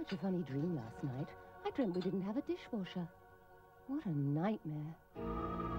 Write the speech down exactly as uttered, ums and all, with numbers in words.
such a funny dream last night. I dreamt we didn't have a dishwasher. What a nightmare.